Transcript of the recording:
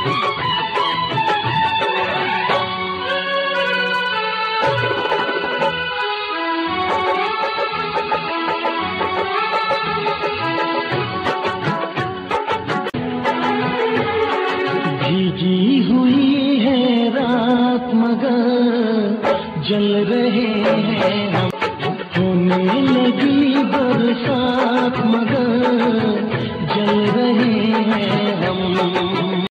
भीगी हुई है रात मगर जल रहे हैं हम।